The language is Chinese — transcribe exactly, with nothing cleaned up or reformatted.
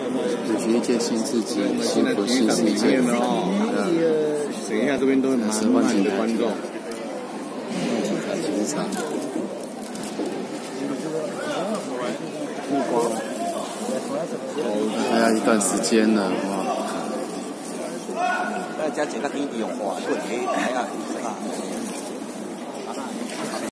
感觉一件新刺激，幸福新世界。 呃，等一下这边都满满的观众。 警察警察。 目光。 还要一段时间呢，哇！ 大家这个可以用话，对，大家。